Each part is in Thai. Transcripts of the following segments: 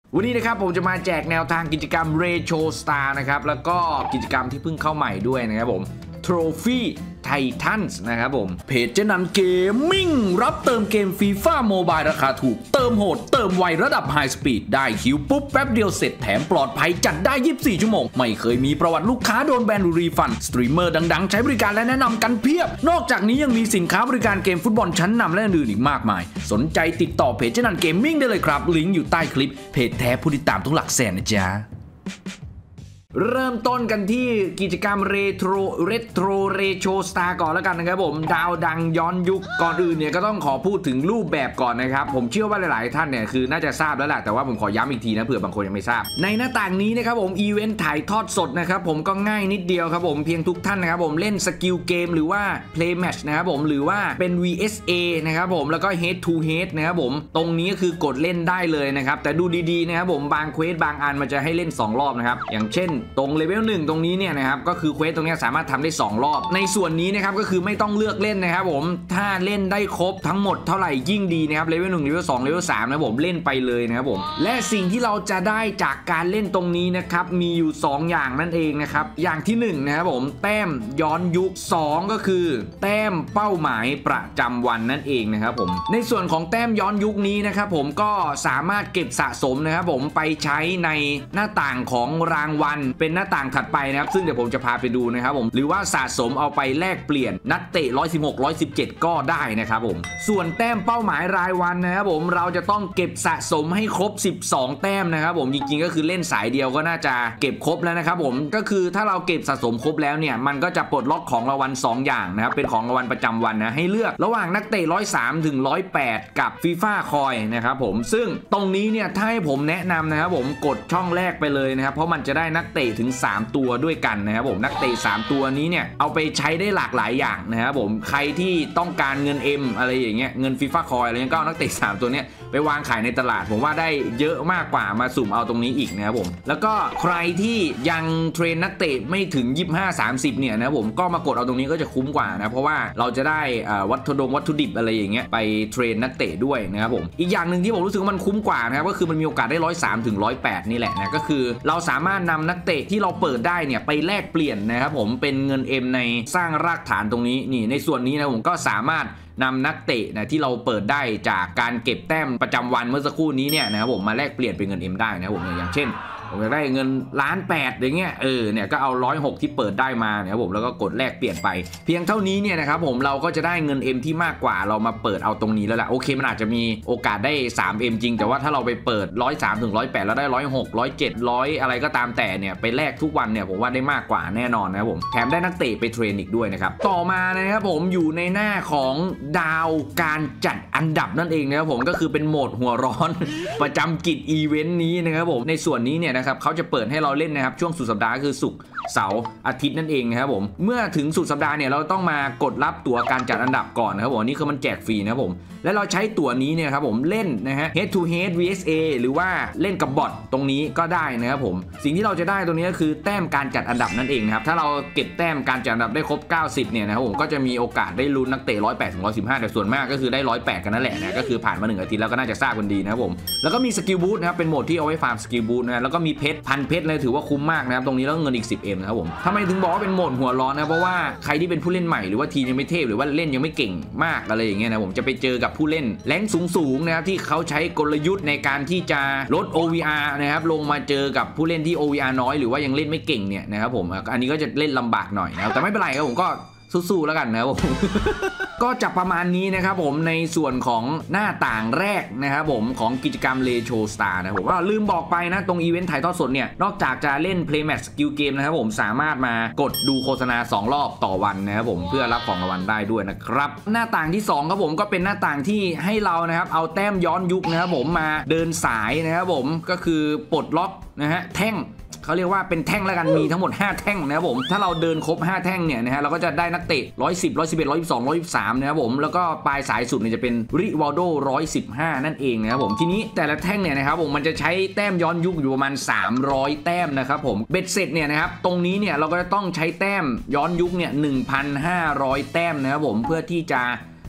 วันนี้นะครับผมจะมาแจกแนวทางกิจกรรม Retro Star นะครับแล้วก็กิจกรรมที่เพิ่งเข้าใหม่ด้วยนะครับผม Trophy Titans นะครับผมเพจจะนำเกมมิ่งรับเติมเกม FIFA Mobile ราคาถูกเติมโหดเติมไวระดับ High Speed ได้คิวปุ๊บแป๊บเดียวเสร็จแถมปลอดภัยจัดได้24ชั่วโมงไม่เคยมีประวัติลูกค้าโดนแบนหรือรีฟันสตรีมเมอร์ดังๆใช้บริการและแนะนำกันเพียบนอกจากนี้ยังมีสินค้าบริการเกมฟุตบอลชั้นนำและอื่นอีกมากมายสนใจติดต่อเพจจะนำเกมมิ่งได้เลยครับลิงก์อยู่ใต้คลิปเพจแท้ผู้ติดตามทุกหลักแสนนะจ๊ะเริ่มต้นกันที่กิจกรรมเรโทรสตาร์ก่อนแล้วกันนะครับผมดาวดังย้อนยุคก่อนอื่นเนี่ยก็ต้องขอพูดถึงรูปแบบก่อนนะครับผมเชื่อว่าหลายๆท่านเนี่ยคือน่าจะทราบแล้วแหละแต่ว่าผมขอย้ำอีกทีนะเผื่อบางคนยังไม่ทราบในหน้าต่างนี้นะครับผมอีเวนต์ถ่ายทอดสดนะครับผมก็ง่ายนิดเดียวครับผมเพียงทุกท่านนะครับผมเล่นสกิลเกมหรือว่า play match นะครับผมหรือว่าเป็น VSA นะครับผมแล้วก็ head to head นะครับผมตรงนี้ก็คือกดเล่นได้เลยนะครับแต่ดูดีๆนะครับผมบางเควสบางอันมันจะให้เล่น2รอบนะครับอย่างเช่นตรงเลเวล1ตรงนี้เนี่ยนะครับก็คือเควสตรงนี้สามารถทำได้2รอบในส่วนนี้นะครับก็คือไม่ต้องเลือกเล่นนะครับผมถ้าเล่นได้ครบทั้งหมดเท่าไหร่ยิ่งดีนะครับเลเวล1เลเวล2เลเวล3นะผมเล่นไปเลยนะครับผมและสิ่งที่เราจะได้จากการเล่นตรงนี้นะครับมีอยู่2อย่างนั่นเองนะครับอย่างที่1นะครับผมแต้มย้อนยุค2ก็คือแต้มเป้าหมายประจำวันนั่นเองนะครับผมในส่วนของแต้มย้อนยุคนี้นะครับผมก็สามารถเก็บสะสมนะครับผมไปใช้ในหน้าต่างของรางวัลเป็นหน้าต่างถัดไปนะครับซึ่งเดี๋ยวผมจะพาไปดูนะครับผมหรือว่าสะสมเอาไปแลกเปลี่ยนนักเตะ116 117ก็ได้นะครับผมส่วนแต้มเป้าหมายรายวันนะครับผมเราจะต้องเก็บสะสมให้ครบ12แต้มนะครับผมจริงๆก็คือเล่นสายเดียวก็น่าจะเก็บครบแล้วนะครับผมก็คือถ้าเราเก็บสะสมครบแล้วเนี่ยมันก็จะปลดล็อกของรางวัล2อย่างนะครับเป็นของรางวัลประจำวันนะให้เลือกระหว่างนักเตะ103ถึง108กับฟีฟ่าคอยนะครับผมซึ่งตรงนี้เนี่ยถ้าให้ผมแนะนำนะครับผมกดช่องแรกไปเลยนะครับเพราะมันจะได้นักเตะถึง3ตัวด้วยกันนะครับผมนักเตะ3ตัวนี้เนี่ยเอาไปใช้ได้หลากหลายอย่างนะครับผมใครที่ต้องการเงิน M อะไรอย่างเงี้ยเงินฟีฟ่าคอยอะไรเงี้ยก็เอานักเตะ3ตัวเนี้ยไปวางขายในตลาดผมว่าได้เยอะมากกว่ามาสุ่มเอาตรงนี้อีกนะครับผมแล้วก็ใครที่ยังเทรนนักเตะไม่ถึง25-30เนี่ยนะผมก็มากดเอาตรงนี้ก็จะคุ้มกว่านะเพราะว่าเราจะได้วัตถุดิบอะไรอย่างเงี้ยไปเทรนนักเตะด้วยนะครับผมอีกอย่างหนึ่งที่ผมรู้สึกว่ามันคุ้มกว่านะครับก็คือมันมีโอกาสได้103ถึง108นี่แหละนะก็คือเราสามารถนำนักเตะที่เราเปิดได้เนี่ยไปแลกเปลี่ยนนะครับผมเป็นเงิน M ในสร้างรากฐานตรงนี้นี่ในส่วนนี้นะผมก็สามารถนำนักเตะนะที่เราเปิดได้จากการเก็บแต้มประจำวันเมื่อสักครู่นี้เนี่ยนะครับผมมาแลกเปลี่ยนเป็นเงิน M ได้นะครับผมอย่างเช่นผมจะได้เงิน1,800,000อย่างเงี้ยเนี่ยก็เอา106ที่เปิดได้มานะครับผมแล้วก็กดแลกเปลี่ยนไปเพียงเท่านี้เนี่ยนะครับผมเราก็จะได้เงิน M ที่มากกว่าเรามาเปิดเอาตรงนี้แล้วแหละโอเคมันอาจจะมีโอกาสได้ 3M จริงแต่ว่าถ้าเราไปเปิด103ถึง108แล้วได้106 107 100อะไรก็ตามแต่เนี่ยไปแลกทุกวันเนี่ยผมว่าได้มากกว่าแน่นอนนะครับผมแถมได้นักเตะไปเทรนอีกด้วยนะครับต่อมานะครับผมอยู่ในหน้าของดาวการจัดอันดับนั่นเองนะครับผมก็คือเป็นโหมดหัวร้อน ประจำกิจอีเวนต์นี้นะครับผมในส่วนนี้เนี่ยนะครับเขาจะเปิดให้เราเล่นนะครับช่วงสุดสัปดาห์คือศุกร์เสาร์อาทิตย์นั่นเองนะครับผมเมื่อถึงสุดสัปดาห์เนี่ยเราต้องมากดรับตั๋วการจัดอันดับก่อนนะครับผมนี่คือมันแจกฟรีนะครับผมและเราใช้ตั๋วนี้เนี่ยครับผมเล่นนะฮะ head to head VSA หรือว่าเล่นกับบอทตรงนี้ก็ได้นะครับผมสิ่งที่เราจะได้ตรงนี้ก็คือแต้มการจัดอันดับนั่นเองนะครับถ้าเราเก็บแต้มการจัดอันดับได้ครบ90เนี่ยนะครับผมก็จะมีโอกาสได้ลุ้นนักเตะ108ถึง115แต่ส่วนมากก็คือได้108กันนั่นแหละนะก็คือผ่านมา1อาทิตย์แล้วก็น่าจะทราบกันดีนะครับผมแล้วก็มีสกิลบูทนะครับเป็นโหมดที่เอาไว้ฟาร์มสกิลบูทนะแล้วก็มีเพชร1,000 เพชรเลยถือว่าคุ้มมากนะครับตรงนี้แล้วเงินอีก 10M นะครับผมทำไมถึงบอกว่าเป็นโหมดหัวร้อนนะเพราะว่าใครที่เป็นผู้เล่นใหม่หรือว่าทีมยังไม่เทพหรือว่าเล่นยังไม่เก่งมากอะไรอย่างเงี้ยนะผมจะไปเจอกับผู้เล่นแรงสูงนะครับที่เขาใช้กลยุทธ์ในการที่จะลด OVR นะครับลงมาเจอกับผู้เล่นที่ OVR น้อยหรือว่ายังเล่นไม่เก่งเนี่ยนะครับผมอันนี้ก็จะเล่นลำบากหน่อยนะครับแต่ไม่เป็นไรครับผมก็สู้ๆแล้วกันนะครับผม ก็จะประมาณนี้นะครับผมในส่วนของหน้าต่างแรกนะครับผมของกิจกรรม Retro Star นะผมว่าลืมบอกไปนะตรงอีเวนต์ถ่ายทอดสดเนี่ยนอกจากจะเล่น Play Match Skill Game นะครับผมสามารถมากดดูโฆษณา2รอบต่อวันนะครับผมเพื่อรับของรางวัลได้ด้วยนะครับหน้าต่างที่2ครับผมก็เป็นหน้าต่างที่ให้เรานะครับเอาแต้มย้อนยุคนะครับผมมาเดินสายนะครับผมก็คือปลดล็อกนะฮะแท่งเขาเรียกว่าเป็นแท่งแล้วกันมีทั้งหมด5แท่งนะครับผมถ้าเราเดินครบ5แท่งเนี่ยนะฮะเราก็จะได้นักเตะ110 111 112 113นะครับผมแล้วก็ปลายสายสุดเนี่ยจะเป็นริวาลโด115นั่นเองนะครับผมทีนี้แต่ละแท่งเนี่ยนะครับผมมันจะใช้แต้มย้อนยุคอยู่ประมาณ300แต้มนะครับผมเบ็ดเสร็จเนี่ยนะครับตรงนี้เนี่ยเราก็จะต้องใช้แต้มย้อนยุคเนี่ย 1,500 แต้มนะครับผมเพื่อที่จะ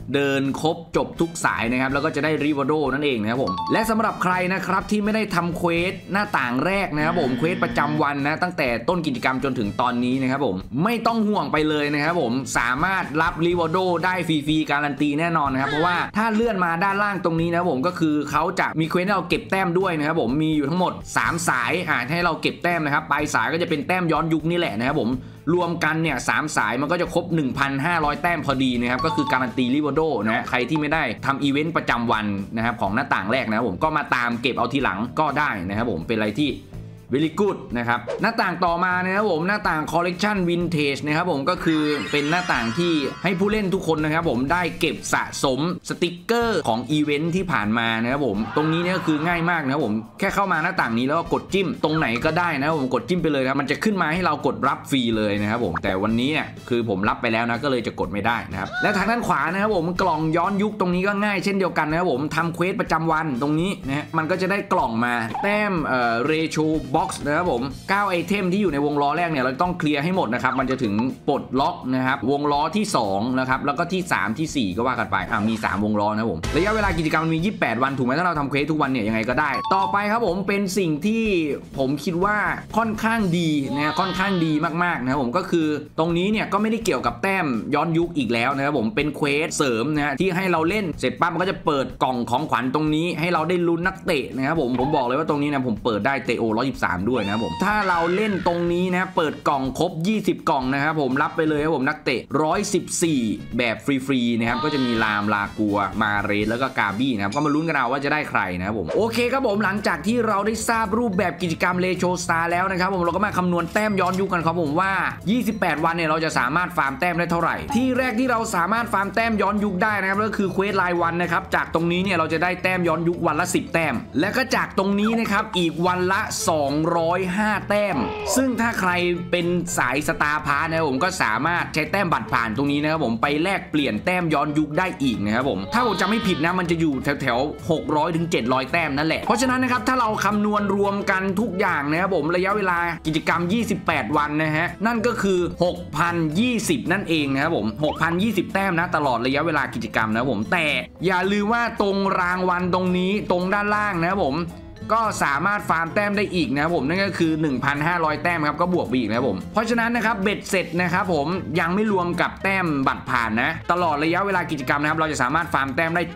เดินครบจบทุกสายนะครับแล้วก็จะได้ริวาโดนั่นเองนะครับผมและสำหรับใครนะครับที่ไม่ได้ทำเควสหน้าต่างแรกนะครับผมเควสประจำวันนะตั้งแต่ต้นกิจกรรมจนถึงตอนนี้นะครับผมไม่ต้องห่วงไปเลยนะครับผมสามารถรับริวาโดได้ฟรีๆการันตีแน่นอนนะครับเพราะว่าถ้าเลื่อนมาด้านล่างตรงนี้นะผมก็คือเขาจะมีเควสให้เราเก็บแต้มด้วยนะครับผมมีอยู่ทั้งหมด3สายให้เราเก็บแต้มนะครับปลายสายก็จะเป็นแต้มย้อนยุคนี่แหละนะครับผมรวมกันเนี่ย3สายมันก็จะครบ 1,500 แต้มพอดีนะครับก็คือการันตีริวาโดนะใครที่ไม่ได้ทำอีเวนต์ประจำวันนะครับของหน้าต่างแรกนะครับผมก็มาตามเก็บเอาทีหลังก็ได้นะครับผมเป็นอะไรที่very good นะครับหน้าต่างต่อมานะครับผมหน้าต่าง collection vintage นะครับผมก็คือเป็นหน้าต่างที่ให้ผู้เล่นทุกคนนะครับผมได้เก็บสะสมสติกเกอร์ของอีเวนท์ที่ผ่านมานะครับผมตรงนี้เนี่ยก็คือง่ายมากนะครับผมแค่เข้ามาหน้าต่างนี้แล้วก็กดจิ้มตรงไหนก็ได้นะครับผมกดจิ้มไปเลยครับมันจะขึ้นมาให้เรากดรับฟรีเลยนะครับผมแต่วันนี้เนี่ยคือผมรับไปแล้วนะก็เลยจะกดไม่ได้นะครับและทางด้านขวานะครับผมกล่องย้อนยุคตรงนี้ก็ง่ายเช่นเดียวกันนะครับผมทำเควสประจำวันตรงนี้นะมันก็จะได้กล่องมาแต้มratio box นะครับผม9ไอเทมที่อยู่ในวงล้อแรกเนี่ยเราต้องเคลียร์ให้หมดนะครับมันจะถึงปลดล็อกนะครับวงล้อที่2นะครับแล้วก็ที่3ที่4ก็ว่ากันไปมี3วงล้อนะผมระยะเวลากิจกรรมมันมี28วันถูกไหมถ้าเราทำเควสทุกวันเนี่ยยังไงก็ได้ต่อไปครับผมเป็นสิ่งที่ผมคิดว่าค่อนข้างดีนะค่อนข้างดีมากๆนะครับผมก็คือตรงนี้เนี่ยก็ไม่ได้เกี่ยวกับแต้มย้อนยุคอีกแล้วนะครับผมเป็นเควสเสริมนะที่ให้เราเล่นเสร็จปั๊บมันก็จะเปิดกล่องของขวัญตรงนี้ให้เราได้ลุ้นนักเตะนะครับผมบอกเลยว่าตรงนี้นะผมเปิดได้เตโอ123ด้วยนะครับผมถ้าเราเล่นตรงนี้นะเปิดกล่องครบ20กล่องนะครับผมรับไปเลยครับผมนักเตะ114แบบฟรีๆนะครับก็จะมีลามลากัวมาเรสแล้วก็กาบี้นะครับก็มาลุ้นกันเอาว่าจะได้ใครนะครับผมโอเคครับผมหลังจากที่เราได้ทราบรูปแบบกิจกรรมเลโชสตาร์แล้วนะครับผมเราก็มาคำนวณแต้มย้อนยุคกันครับผมว่า28วันเนี่ยเราจะสามารถฟาร์มแต้มได้เท่าไหร่ที่แรกที่เราสามารถฟาร์มแต้มย้อนยุคได้นะครับก็คือเควสรายวันนะครับจากตรงนี้เนี่ยเราจะได้แต้มย้อนยุควันละ10แต้มและก็จากตรงนี้นะครับอีกวันละ205แต้มซึ่งถ้าใครเป็นสายสตาร์พาร์ทนะครับผมก็สามารถใช้แต้มบัตรผ่านตรงนี้นะครับผมไปแลกเปลี่ยนแต้มย้อนยุคได้อีกนะครับผมถ้าผมจำไม่ผิดนะมันจะอยู่แถว600ถึง700แต้มนั่นแหละเพราะฉะนั้นนะครับถ้าเราคำนวณรวมกันทุกอย่างนะครับผมระยะเวลากิจกรรม28วันนะฮะนั่นก็คือ 6,020 นั่นเองนะครับผม 6,020 แต้มนะตลอดระยะเวลากิจกรรมนะครับผมแต่อย่าลืมว่าตรงรางวัลตรงนี้ตรงด้านล่างนะครับผมก็สามารถฟาร์มแต้มได้อีกนะครับผมนั่นก็คือ 1,500 แต้มครับก็บวกไปอีกนะครับผมเพราะฉะนั้นนะครับเบ็ดเสร็จนะครับผมยังไม่รวมกับแต้มบัตรผ่านนะตลอดระยะเวลากิจกรรมนะครับเราจะสามารถฟาร์มแต้มได้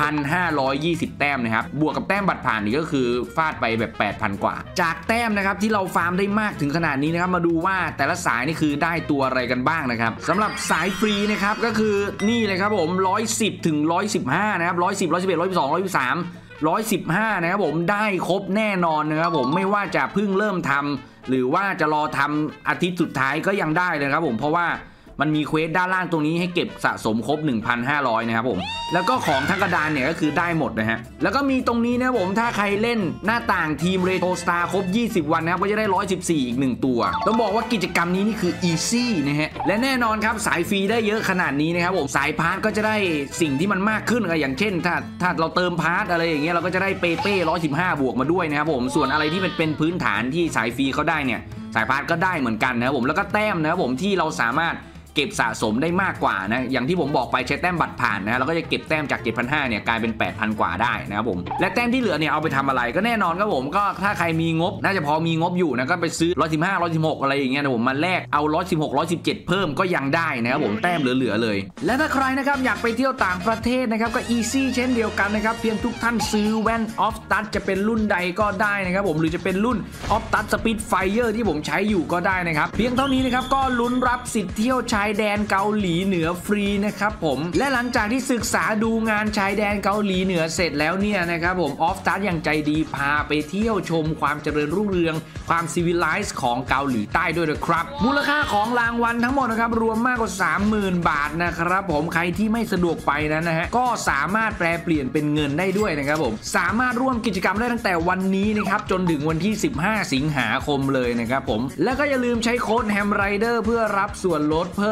7,520 แต้มนะครับบวกกับแต้มบัตรผ่านนี่ก็คือฟาดไปแบบ 8,000 กว่าจากแต้มนะครับที่เราฟาร์มได้มากถึงขนาดนี้นะครับมาดูว่าแต่ละสายนี่คือได้ตัวอะไรกันบ้างนะครับสำหรับสายฟรีนะครับก็คือนี่เลยครับผม110ถึง115นะครับ110 111 112 113 115นะครับผมได้ครบแน่นอนนะครับผมไม่ว่าจะเพิ่งเริ่มทำหรือว่าจะรอทำอาทิตย์สุดท้ายก็ยังได้เลยครับผมเพราะว่ามันมีเควสด้านล่างตรงนี้ให้เก็บสะสมครบ 1,500 นะครับผมแล้วก็ของทั้งกระดานเนี่ยก็คือได้หมดนะฮะแล้วก็มีตรงนี้นะผมถ้าใครเล่นหน้าต่างทีมเรโทรสตาร์ครบ20วันนะครับก็จะได้114อีก1ตัวต้องบอกว่ากิจกรรมนี้นี่คืออีซี่นะฮะและแน่นอนครับสายฟรีได้เยอะขนาดนี้นะครับผมสายพาร์ทก็จะได้สิ่งที่มันมากขึ้นอย่างเช่นถ้าเราเติมพาร์ทอะไรอย่างเงี้ยเราก็จะได้เป้115บวกมาด้วยนะครับผมส่วนอะไรที่เป็นพื้นฐานที่สายฟรีเขาได้เนี่ยสายพาร์ทก็ได้เหมือนกันนะครับผมแล้วก็แต้มนะครับผมที่เราสามารถเก็บสะสมได้มากกว่านะอย่างที่ผมบอกไปใช้แต้มบัตรผ่านนะเราก็จะเก็บแต้มจาก 7,500 เนี่ยกลายเป็น 8,000 กว่าได้นะครับผมและแต้มที่เหลือเนี่ยเอาไปทำอะไรก็แน่นอนครับผมก็ถ้าใครมีงบน่าจะพอมีงบอยู่นะก็ไปซื้อ115 116อะไรอย่างเงี้ยนะผมมาแลกเอา116 117เพิ่มก็ยังได้นะครับผมแต้มเหลือๆเลยและถ้าใครนะครับอยากไปเที่ยวต่างประเทศนะครับก็อีซี่เช่นเดียวกันนะครับเพียงทุกท่านซื้อแว่นออฟตัดจะเป็นรุ่นใดก็ได้นะครับผมหรือจะเป็นรุ่นออฟตัดสปีดไฟเออร์ที่ผมใช้อยู่ก็ได้นะครับเพียงเท่านี้นะครับก็ลุ้นรับสิทธิ์เที่ยวชายแดนเกาหลีเหนือฟรีนะครับผมและหลังจากที่ศึกษาดูงานชายแดนเกาหลีเหนือเสร็จแล้วเนี่ยนะครับผมออฟตัดอย่างใจดีพาไปเที่ยวชมความเจริญรุ่งเรืองความซีวิไลซ์ของเกาหลีใต้ด้วยนะครับมูลค่าของรางวัลทั้งหมดนะครับรวมมากกว่า 30,000 บาทนะครับผมใครที่ไม่สะดวกไปนั้นนะฮะก็สามารถแปลเปลี่ยนเป็นเงินได้ด้วยนะครับผมสามารถร่วมกิจกรรมได้ตั้งแต่วันนี้นะครับจนถึงวันที่15 สิงหาคมเลยนะครับผมแล้วก็อย่าลืมใช้โค้ดแฮมไรเดอร์เพื่อรับส่วนลดเพิ่ม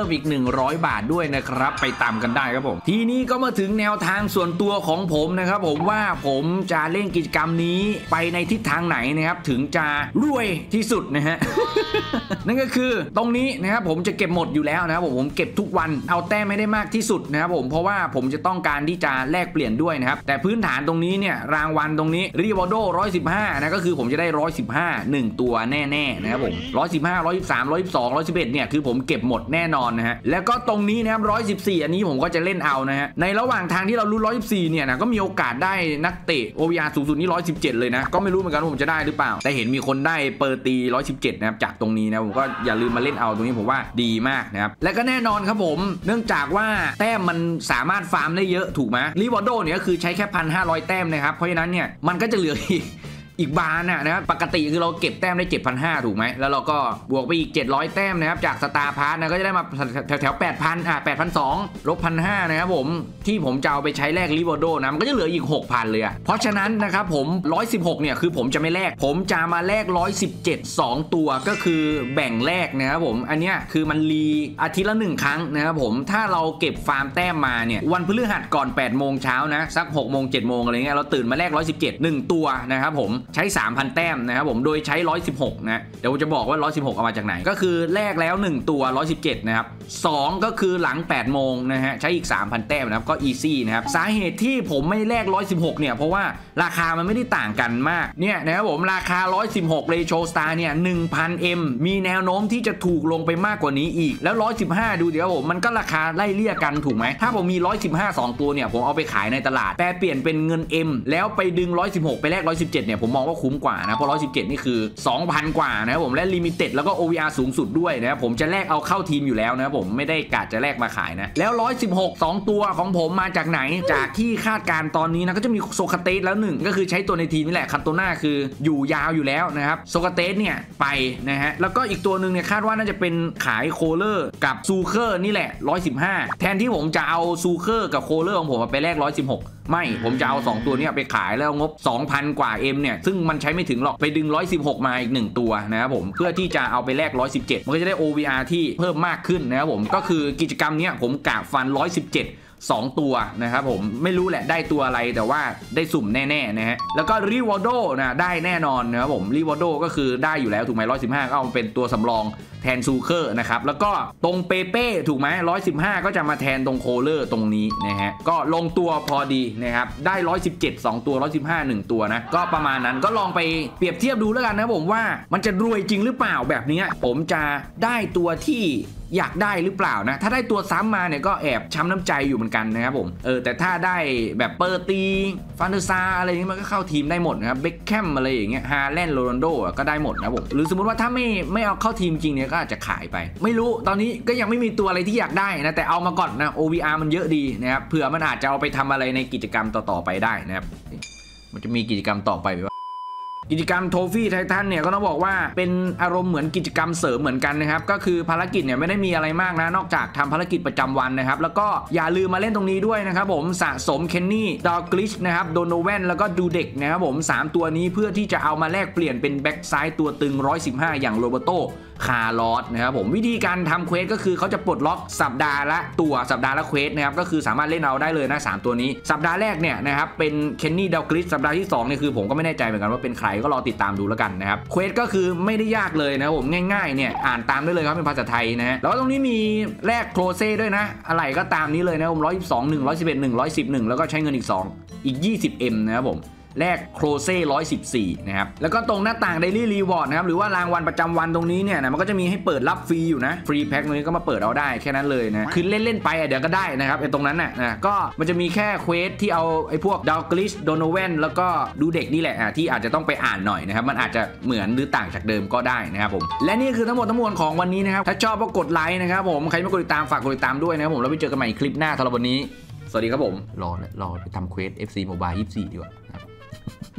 มอีก100 บาทด้วยนะครับไปตามกันได้ครับผมทีนี้ก็มาถึงแนวทางส่วนตัวของผมนะครับผมว่าผมจะเล่นกิจกรรมนี้ไปในทิศทางไหนนะครับถึงจะรวยที่สุดนะฮะ นั่นก็คือตรงนี้นะครับผมจะเก็บหมดอยู่แล้วนะครับผมเก็บทุกวันเอาแต้มไม่ได้มากที่สุดนะครับผมเพราะว่าผมจะต้องการที่จะแลกเปลี่ยนด้วยนะครับแต่พื้นฐานตรงนี้เนี่ยรางวัลตรงนี้รีวอร์โด115นะก็คือผมจะได้115 1ตัวแน่ๆนะครับผม115 113 112 111เนี่ยคือผมเก็บหมดแน่นอนนะฮะแล้วก็ตรงนี้นะครับ114อันนี้ผมก็จะเล่นเอานะฮะในระหว่างทางที่เราลุ้น114เนี่ยนะก็มีโอกาสได้นักเตะ OVR สูงสุดนี่117เลยนะก็ไม่รู้เหมือนกันว่าผมจะได้หรือเปล่าแต่เห็นมีคนได้เปอร์ตี117นะครับจากตรงนี้นะผมก็อย่าลืมมาเล่นเอาตรงนี้ผมว่าดีมากนะครับและก็แน่นอนครับผมเนื่องจากว่าแต้มมันสามารถฟาร์มได้เยอะถูกไหมรีวอร์โดเนี่ยก็คือใช้แค่1,500 แต้มนะครับเพราะฉะนั้นเนี่ยมันก็จะเหลืออีกบานนะครับปกติคือเราเก็บแต้มได้ 7,500 ถูกไหมแล้วเราก็บวกไปอีก700 แต้มนะครับจากสตาร์พาร์ทนะก็จะได้มาแถว 8,000 8,200 ลบ 1,500 นะครับผมที่ผมจะเอาไปใช้แลกรีวอร์โดนะมันก็จะเหลืออีก 6,000 เลยเพราะฉะนั้นนะครับผม116เนี่ยคือผมจะไม่แลกผมจะมาแลก117 2ตัวก็คือแบ่งแลกนะครับผมอันเนี้ยคือมันรีอาทิตย์ละ1ครั้งนะครับผมถ้าเราเก็บฟาร์มแต้มมาเนี่ยวันพฤหัสก่อน8 โมงเช้านะสัก6 โมง 7 โมงอะไรเงี้ยเราตื่นมาแลก117 1ตัวนะครับผมใช้ 3,000 แต้มนะครับผมโดยใช้116นะเดี๋ยวผมจะบอกว่า116เอามาจากไหนก็คือแลกแล้ว1ตัว117นะครับ2ก็คือหลัง8 โมงนะฮะใช้อีก 3,000 แต้มนะครับก็อีซี่นะครับสาเหตุที่ผมไม่แลก116เนี่ยเพราะว่าราคามันไม่ได้ต่างกันมากเนี่ยนะครับผมราคา116 Ratio Star เนี่ย 1,000M มีแนวโน้มที่จะถูกลงไปมากกว่านี้อีกแล้ว115ดูเดี๋ยวผมมันก็ราคาไล่เลี่ยกันถูกไหมถ้าผมมี115 2ตัวเนี่ยผมเอาไปขายในตลาดแต่เปลี่ยนเป็นเงิน M แล้วไปดึง116ไปแลก117เนี่ยผมมองว่าคุ้มกว่านะเพราะ117นี่คือ 2,000 กว่านะครับผมและลิมิเต็ดแล้วก็ OVR สูงสุดด้วยนะครับผมจะแลกเอาเข้าทีมอยู่แล้วนะครับผมไม่ได้กะจะแลกมาขายนะแล้ว116 2ตัวของผมมาจากไหนจากที่คาดการตอนนี้นะก็จะมีโซคาเตสแล้ว1ก็คือใช้ตัวในทีมนี่แหละคันโตน่าคืออยู่ยาวอยู่แล้วนะครับโซคาเตสเนี่ยไปนะฮะแล้วก็อีกตัวหนึ่งเนี่ยคาดว่าน่าจะเป็นขายโคเลอร์กับซูเคอร์นี่แหละ115แทนที่ผมจะเอาซูเคอร์กับโคเลอร์ของผมไปแลก116ไม่ผมจะเอา2ตัวนี้ไปขายแล้วงบ 2,000 กว่า M เนี่ยซึ่งมันใช้ไม่ถึงหรอกไปดึง116มาอีก1ตัวนะครับผมเพื่อที่จะเอาไปแลก117มันก็จะได้ OVR ที่เพิ่มมากขึ้นนะครับผมก็คือกิจกรรมนี้ผมกะฟัน117 2ตัวนะครับผมไม่รู้แหละได้ตัวอะไรแต่ว่าได้สุ่มแน่ๆนะฮะแล้วก็รีวอร์โดนะได้แน่นอนนะครับผมรีวอร์โดก็คือได้อยู่แล้วถูกไหม115ก็เอาเป็นตัวสำรองแทนซูเคอร์นะครับแล้วก็ตรงเปเป้ถูกไหม115ก็จะมาแทนตรงโคเลอร์ตรงนี้นะฮะก็ลงตัวพอดีนะครับได้117 2ตัว115 1ตัวนะก็ประมาณนั้นก็ลองไปเปรียบเทียบดูแล้วกันนะผมว่ามันจะรวยจริงหรือเปล่าแบบนี้ผมจะได้ตัวที่อยากได้หรือเปล่านะถ้าได้ตัวซ้ำมาเนี่ยก็แอบช้ำน้ำใจอยู่เหมือนกันนะครับผมแต่ถ้าได้แบบเปอร์ตีฟันเดอร์ซาอะไรอย่างนี้มันก็เข้าทีมได้หมดนะครับเบคแคมอะไรอย่างเงี้ยฮาแลนด์โรนัลโดก็ได้หมดนะผมหรือสมมติว่าถ้าไม่เอาเข้าทีมจริงเนี่ยก็อาจจะขายไปไม่รู้ตอนนี้ก็ยังไม่มีตัวอะไรที่อยากได้นะแต่เอามาก่อนนะ OVR มันเยอะดีนะครับเผื่อมันอาจจะเอาไปทำอะไรในกิจกรรมต่อๆไปได้นะครับมันจะมีกิจกรรมต่อไปไหมกิจกรรมโทฟี่ไททันเนี่ยก็ต้องบอกว่าเป็นอารมณ์เหมือนกิจกรรมเสริมเหมือนกันนะครับก็คือภารกิจเนี่ยไม่ได้มีอะไรมากนะนอกจากทำภารกิจประจำวันนะครับแล้วก็อย่าลืมมาเล่นตรงนี้ด้วยนะครับผมสะสมเคนนี่ดอร์กลิชนะครับโดโนแวนแล้วก็ดูเด็กนะครับผม3ตัวนี้เพื่อที่จะเอามาแลกเปลี่ยนเป็นแบ็กซ้ายตัวตึง115อย่างโรเบโตคาร์ลอสนะครับผมวิธีการทำเควสก็คือเขาจะปลดล็อกสัปดาห์ละเควสนะครับก็คือสามารถเล่นเอาได้เลยนะ3ตัวนี้สัปดาห์แรกเนี่ยนะครับเป็นเคนนี่ดอร์กลิชสัปดาห์ที่2เนี่ยคือผมก็ไม่แน่ใจเหมือนกันว่าเป็นใครก็รอติดตามดูแล้วกันนะครับเควสก็คือไม่ได้ยากเลยนะผมง่ายๆเนี่ยอ่านตามได้เลยครับเป็นภาษาไทยนะแล้วตรงนี้มีแลกโครเซ่ด้วยนะอะไรก็ตามนี้เลยนะผม122 1 111 1 101แล้วก็ใช้เงินอีก20M นะครับผมแลกโครเซ่114นะครับแล้วก็ตรงหน้าต่าง Daily Reward นะครับหรือว่ารางวัลประจำวันตรงนี้เนี่ยนะมันก็จะมีให้เปิดรับฟรีอยู่นะฟรีแพ็คตรงนี้ก็มาเปิดเอาได้แค่นั้นเลยนะคือเล่นๆไปเดี๋ยวก็ได้นะครับไอ้ตรงนั้นน่ะนะก็มันจะมีแค่เควสที่เอาไอ้พวกดาวกลิชโดโนแวนแล้วก็ดูเด็กนี่แหละที่อาจจะต้องไปอ่านหน่อยนะครับมันอาจจะเหมือนหรือต่างจากเดิมก็ได้นะครับผมและนี่คือทั้งหมดทั้งมวลของวันนี้นะครับถ้าชอบก็กดไลค์นะครับผมใครไม่กดติดตามฝากกดติดตามด้วยนะครับผมแล้วไปเจอกันใหม่คลิปหน้าสำหรับวันนี้สวัสดีครับผมรอไปทำเควส FC Mobile 24ดีกว่าครับ